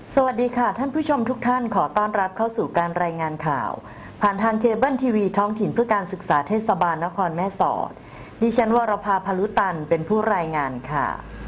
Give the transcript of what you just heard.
สวัสดีค่ะท่านผู้ชมทุกท่านขอต้อนรับเข้าสู่การรายงานข่าวผ่านทางเคเบิลทีวีท้องถิ่นเพื่อการศึกษาเทศบาลนครแม่สอดดิฉันวรภา พลุตันเป็นผู้รายงานค่ะ